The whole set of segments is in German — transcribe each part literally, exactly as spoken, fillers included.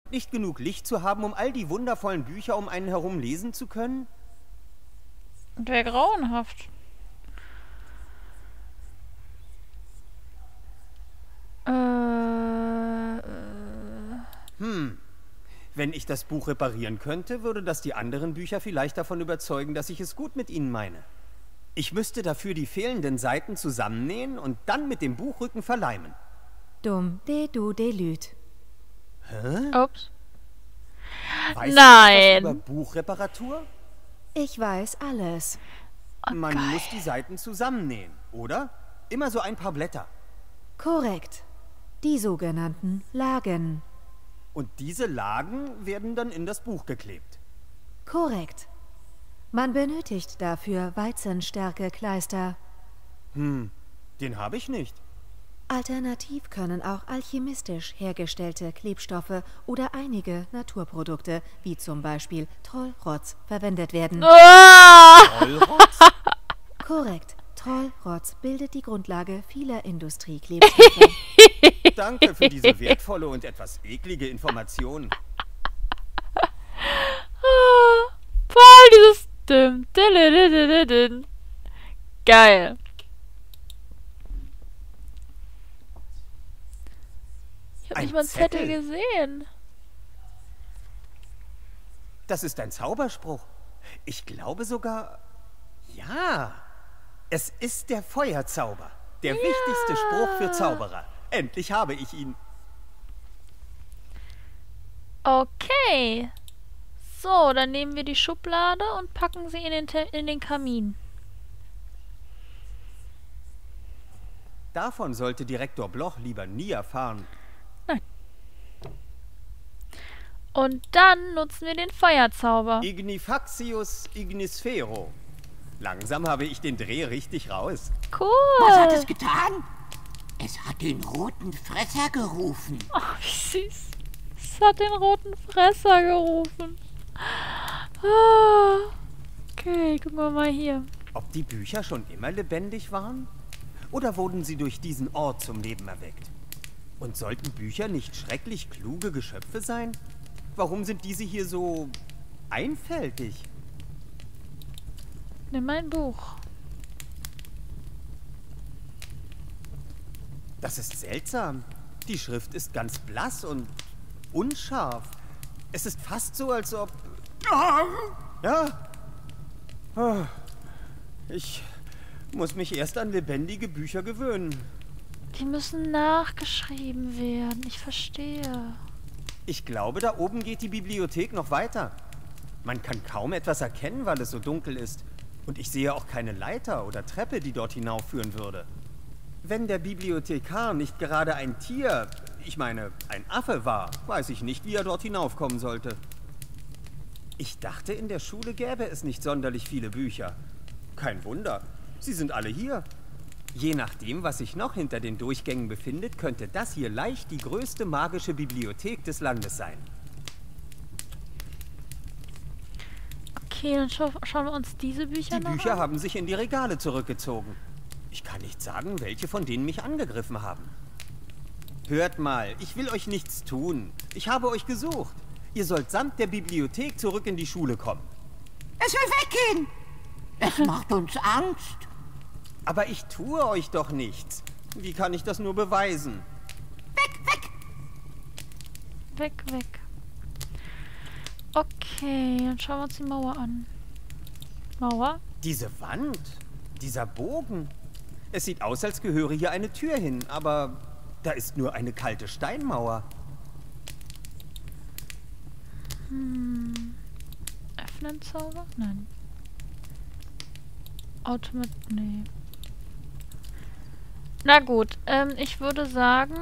Nicht genug Licht zu haben, um all die wundervollen Bücher um einen herum lesen zu können? Wäre grauenhaft. Äh, äh. Hm. Wenn ich das Buch reparieren könnte, würde das die anderen Bücher vielleicht davon überzeugen, dass ich es gut mit ihnen meine. Ich müsste dafür die fehlenden Seiten zusammennähen und dann mit dem Buchrücken verleimen. Dumm, de du de lüt. Hä? Ups. Weißt Nein. du etwas über Buchreparatur? Ich weiß alles. Oh, Man geil. muss die Seiten zusammennähen, oder? Immer so ein paar Blätter. Korrekt. Die sogenannten Lagen. Und diese Lagen werden dann in das Buch geklebt. Korrekt. Man benötigt dafür Weizenstärke-Kleister. Hm, den habe ich nicht. Alternativ können auch alchemistisch hergestellte Klebstoffe oder einige Naturprodukte, wie zum Beispiel Trollrotz, verwendet werden. Ah! Trollrotz? Korrekt. Trollrotz bildet die Grundlage vieler Industrieklebstoffe. Danke für diese wertvolle und etwas eklige Information. Ah, voll dieses Dim, dilididididin. Geil. Ich hab Ein nicht mal einen Zettel Zettel? gesehen. Das ist ein Zauberspruch. Ich glaube sogar... Ja, es ist der Feuerzauber. Der Ja. wichtigste Spruch für Zauberer. Endlich habe ich ihn. Okay. So, dann nehmen wir die Schublade und packen sie in den, Te in den Kamin. Davon sollte Direktor Bloch lieber nie erfahren. Und dann nutzen wir den Feuerzauber. Ignifaxius ignisfero. Langsam habe ich den Dreh richtig raus. Was hat Cool. es getan? Es hat den roten Fresser gerufen. Oh, wie süß. Es hat den roten Fresser gerufen. Ah. Okay, gucken wir mal hier. Ob die Bücher schon immer lebendig waren? Oder wurden sie durch diesen Ort zum Leben erweckt? Und sollten Bücher nicht schrecklich kluge Geschöpfe sein? Warum sind diese hier so einfältig? Nimm mein Buch. Das ist seltsam. Die Schrift ist ganz blass und unscharf. Es ist fast so, als ob... Ja? Ah, Ich muss mich erst an lebendige Bücher gewöhnen. Die müssen nachgeschrieben werden. Ich verstehe. Ich glaube, da oben geht die Bibliothek noch weiter. Man kann kaum etwas erkennen, weil es so dunkel ist. Und ich sehe auch keine Leiter oder Treppe, die dort hinaufführen würde. Wenn der Bibliothekar nicht gerade ein Tier, ich meine, ein Affe war, weiß ich nicht, wie er dort hinaufkommen sollte. Ich dachte, in der Schule gäbe es nicht sonderlich viele Bücher. Kein Wunder, sie sind alle hier. Je nachdem, was sich noch hinter den Durchgängen befindet, könnte das hier leicht die größte magische Bibliothek des Landes sein. Okay, dann schau schauen wir uns diese Bücher Die noch Bücher an. haben sich in die Regale zurückgezogen. Ich kann nicht sagen, welche von denen mich angegriffen haben. Hört mal, ich will euch nichts tun. Ich habe euch gesucht. Ihr sollt samt der Bibliothek zurück in die Schule kommen. Es will weggehen. Es macht uns Angst. Aber ich tue euch doch nichts. Wie kann ich das nur beweisen? Weg, weg. Weg, weg. Okay, dann schauen wir uns die Mauer an. Mauer? Diese Wand, dieser Bogen. Es sieht aus, als gehöre hier eine Tür hin, aber da ist nur eine kalte Steinmauer. Hm. Öffnen Zauber? Nein. Automat. Nee. Na gut, ähm, ich würde sagen.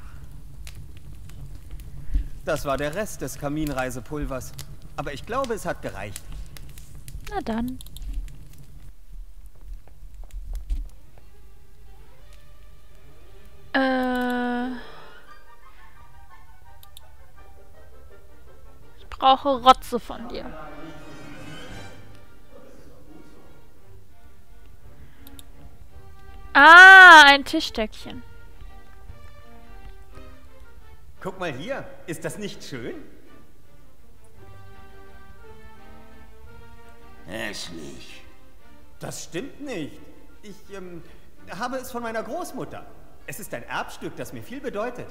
Das war der Rest des Kaminreisepulvers. Aber ich glaube, es hat gereicht. Na dann. Äh. Ich brauche Rotze von dir. Ah, ein Tischdeckchen. Guck mal hier, ist das nicht schön? Hässlich. Das stimmt nicht. Ich ähm, habe es von meiner Großmutter. Es ist ein Erbstück, das mir viel bedeutet.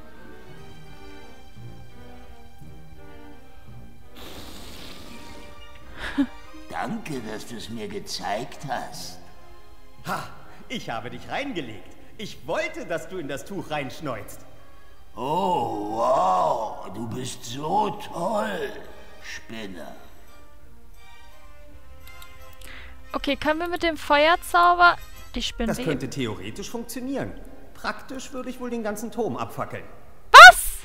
Danke, dass du es mir gezeigt hast. Ha, ich habe dich reingelegt. Ich wollte, dass du in das Tuch reinschneuzt. Oh, wow, du bist so toll, Spinner. Okay, können wir mit dem Feuerzauber die Spinnen... Das könnte theoretisch funktionieren. Praktisch würde ich wohl den ganzen Turm abfackeln. Was?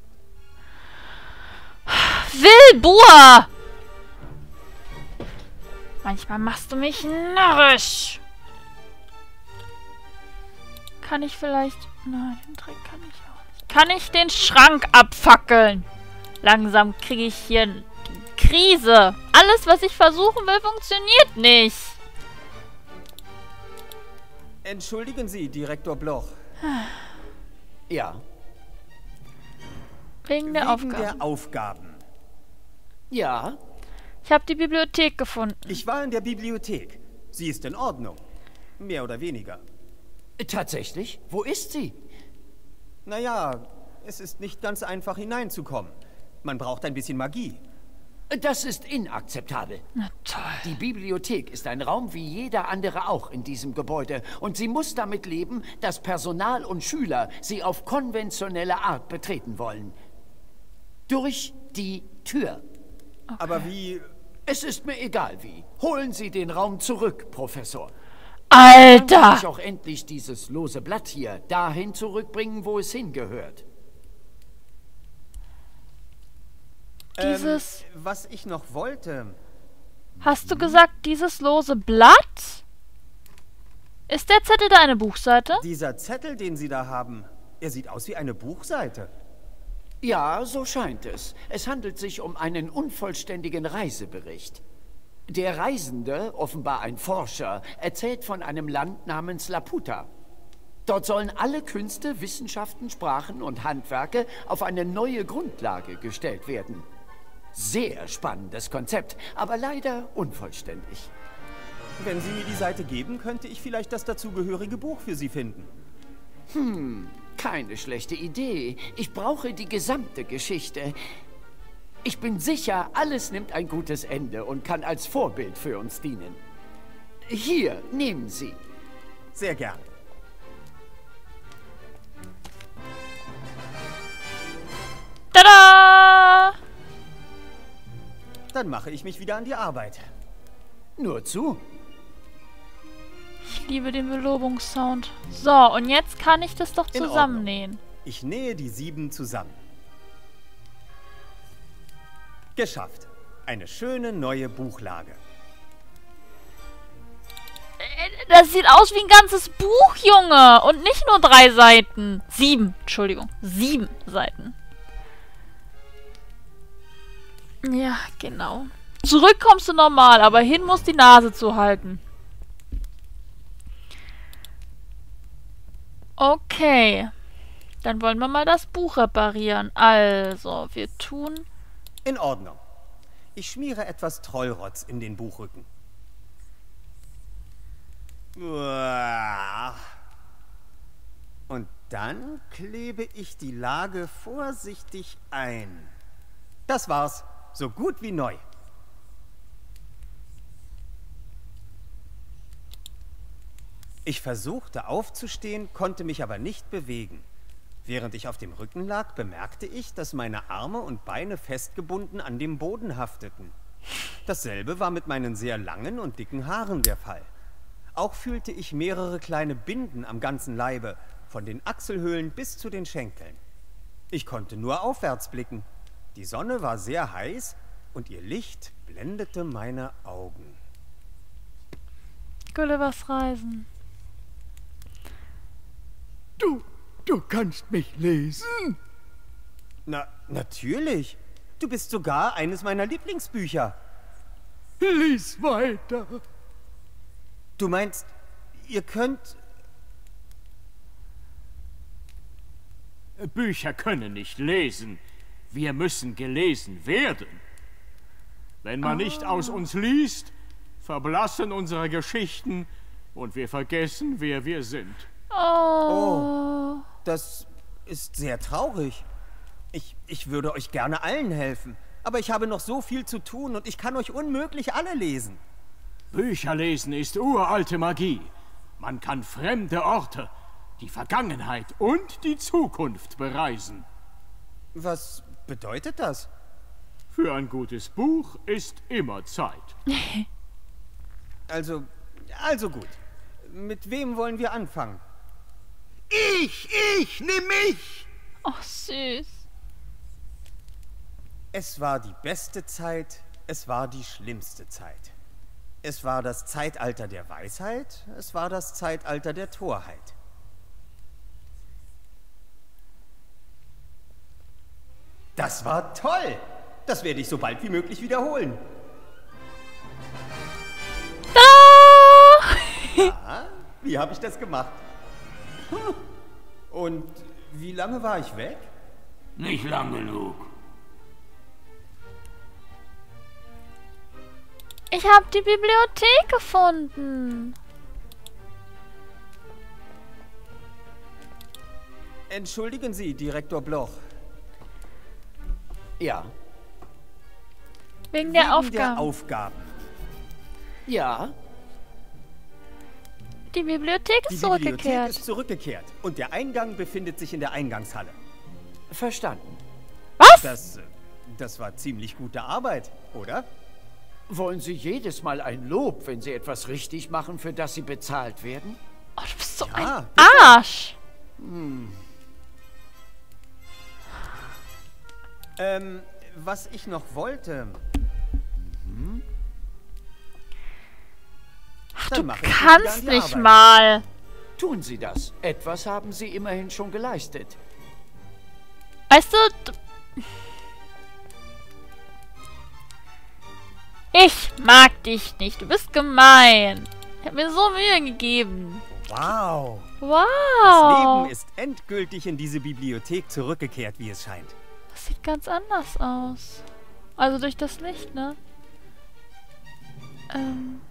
Wilbur! Manchmal machst du mich narrisch. Kann ich vielleicht... Nein, den Trick kann ich auch nicht. Kann ich den Schrank abfackeln? Langsam kriege ich hier eine Krise. Alles, was ich versuchen will, funktioniert nicht. Entschuldigen Sie, Direktor Bloch. Ja. Wegen der Wegen Aufgaben. der Aufgaben. Ja. Ich habe die Bibliothek gefunden. Ich war in der Bibliothek. Sie ist in Ordnung. Mehr oder weniger. Tatsächlich? Wo ist sie? Naja, es ist nicht ganz einfach hineinzukommen. Man braucht ein bisschen Magie. Das ist inakzeptabel. Na toll. Die Bibliothek ist ein Raum wie jeder andere auch in diesem Gebäude. Und sie muss damit leben, dass Personal und Schüler sie auf konventionelle Art betreten wollen. Durch die Tür. Okay. Aber wie... Es ist mir egal wie. Holen Sie den Raum zurück, Professor. Alter! Dann kann ich auch endlich dieses lose Blatt hier dahin zurückbringen, wo es hingehört. Dieses... Ähm, was ich noch wollte... Hast du gesagt, dieses lose Blatt? Ist der Zettel da eine Buchseite? Dieser Zettel, den Sie da haben, er sieht aus wie eine Buchseite. Ja, so scheint es. Es handelt sich um einen unvollständigen Reisebericht. Der Reisende, offenbar ein Forscher, erzählt von einem Land namens Laputa. Dort sollen alle Künste, Wissenschaften, Sprachen und Handwerke auf eine neue Grundlage gestellt werden. Sehr spannendes Konzept, aber leider unvollständig. Wenn Sie mir die Seite geben, könnte ich vielleicht das dazugehörige Buch für Sie finden. Hm, keine schlechte Idee. Ich brauche die gesamte Geschichte. Ich bin sicher, alles nimmt ein gutes Ende und kann als Vorbild für uns dienen. Hier, nehmen Sie. Sehr gern. Tada! Dann mache ich mich wieder an die Arbeit. Nur zu. Ich liebe den Belobungssound. So, und jetzt kann ich das doch In zusammennähen. Ich nähe die sieben zusammen. Geschafft. Eine schöne neue Buchlage. Das sieht aus wie ein ganzes Buch, Junge. Und nicht nur drei Seiten. Sieben, Entschuldigung. Sieben Seiten. Ja, genau. Zurück kommst du normal, aber hin muss die Nase zuhalten. Okay. Dann wollen wir mal das Buch reparieren. Also, wir tun... In Ordnung. Ich schmiere etwas Trollrotz in den Buchrücken. Uah. Und dann klebe ich die Lage vorsichtig ein. Das war's. So gut wie neu. Ich versuchte aufzustehen, konnte mich aber nicht bewegen. Während ich auf dem Rücken lag, bemerkte ich, dass meine Arme und Beine festgebunden an dem Boden hafteten. Dasselbe war mit meinen sehr langen und dicken Haaren der Fall. Auch fühlte ich mehrere kleine Binden am ganzen Leibe, von den Achselhöhlen bis zu den Schenkeln. Ich konnte nur aufwärts blicken. Die Sonne war sehr heiß und ihr Licht blendete meine Augen. Gullivers Reisen. Du, du kannst mich lesen? Na, natürlich. Du bist sogar eines meiner Lieblingsbücher. Lies weiter. Du meinst, ihr könnt... Bücher können nicht lesen. Wir müssen gelesen werden. Wenn man Oh. nicht aus uns liest, verblassen unsere Geschichten und wir vergessen, wer wir sind. Oh. Oh, das ist sehr traurig. Ich, ich würde euch gerne allen helfen, aber ich habe noch so viel zu tun und ich kann euch unmöglich alle lesen. Bücher lesen ist uralte Magie. Man kann fremde Orte, die Vergangenheit und die Zukunft bereisen. Was bedeutet das? Für ein gutes Buch ist immer Zeit. Also, also gut. Mit wem wollen wir anfangen? Ich, ich, nimm mich! Oh, süß. Es war die beste Zeit, es war die schlimmste Zeit. Es war das Zeitalter der Weisheit, es war das Zeitalter der Torheit. Das war toll! Das werde ich so bald wie möglich wiederholen. Da! Ja, wie habe ich das gemacht? Und wie lange war ich weg? Nicht lang genug. Ich habe die Bibliothek gefunden. Entschuldigen Sie, Direktor Bloch. Ja. Wegen der Wegen Aufgaben. der Aufgaben. Ja. Die Bibliothek Die ist Bibliothek zurückgekehrt. ist zurückgekehrt und der Eingang befindet sich in der Eingangshalle. Verstanden. Was? Das, äh, das war ziemlich gute Arbeit, oder? Wollen Sie jedes Mal ein Lob, wenn Sie etwas richtig machen, für das Sie bezahlt werden? Oh, du bist so Ja, ein bitte. Arsch. Ähm, was ich noch wollte... Mhm. Ach, Dann du mache ich mich wieder kannst an die nicht Arbeit. mal. Tun Sie das. Etwas haben Sie immerhin schon geleistet. Weißt du... d- Ich mag dich nicht. Du bist gemein. Ich habe mir so Mühe gegeben. Wow! Das Wow. Leben ist endgültig in diese Bibliothek zurückgekehrt, wie es scheint. Das sieht ganz anders aus. Also durch das Licht, ne? Ähm...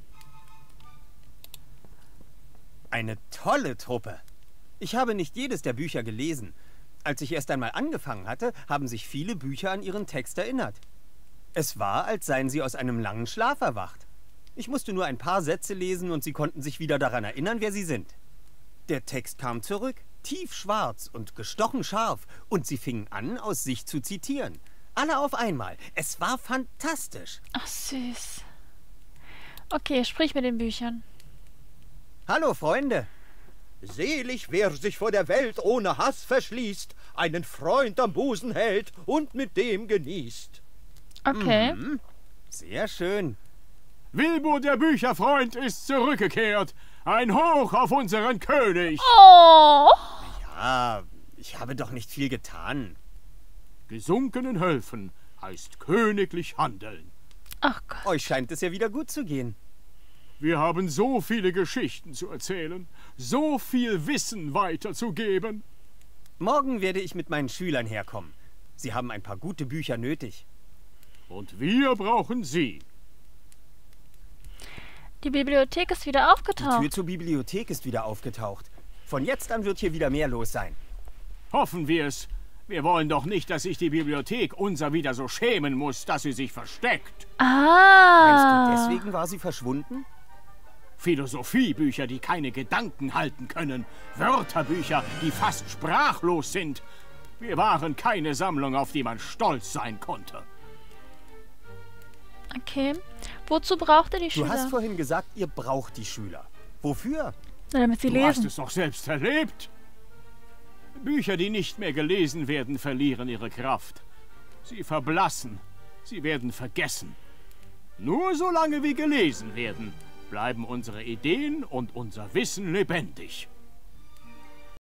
Eine tolle Truppe. Ich habe nicht jedes der Bücher gelesen. Als ich erst einmal angefangen hatte, haben sich viele Bücher an ihren Text erinnert. Es war, als seien sie aus einem langen Schlaf erwacht. Ich musste nur ein paar Sätze lesen und sie konnten sich wieder daran erinnern, wer sie sind. Der Text kam zurück, tiefschwarz und gestochen scharf, und sie fingen an, aus sich zu zitieren. Alle auf einmal. Es war fantastisch. Ach, süß. Okay, sprich mit den Büchern. Hallo, Freunde. Selig, wer sich vor der Welt ohne Hass verschließt, einen Freund am Busen hält und mit dem genießt. Okay. Mhm. Sehr schön. Wilbur der Bücherfreund ist zurückgekehrt. Ein Hoch auf unseren König. Oh. Ja, ich habe doch nicht viel getan. Gesunkenen helfen heißt königlich handeln. Ach Gott. Euch scheint es ja wieder gut zu gehen. Wir haben so viele Geschichten zu erzählen, so viel Wissen weiterzugeben. Morgen werde ich mit meinen Schülern herkommen. Sie haben ein paar gute Bücher nötig. Und wir brauchen Sie. Die Bibliothek ist wieder Die Tür aufgetaucht. zur Bibliothek ist wieder aufgetaucht. Von jetzt an wird hier wieder mehr los sein. Hoffen wir es. Wir wollen doch nicht, dass sich die Bibliothek unser wieder so schämen muss, dass sie sich versteckt. Meinst Ah. du, deswegen war sie verschwunden? Philosophiebücher, die keine Gedanken halten können. Wörterbücher, die fast sprachlos sind. Wir waren keine Sammlung, auf die man stolz sein konnte. Okay. Wozu braucht ihr die Du Schüler? hast vorhin gesagt, ihr braucht die Schüler. Wofür? Na, damit sie Du hast lesen. es doch selbst erlebt. Bücher, die nicht mehr gelesen werden, verlieren ihre Kraft. Sie verblassen. Sie werden vergessen. Nur solange wir gelesen werden, bleiben unsere Ideen und unser Wissen lebendig.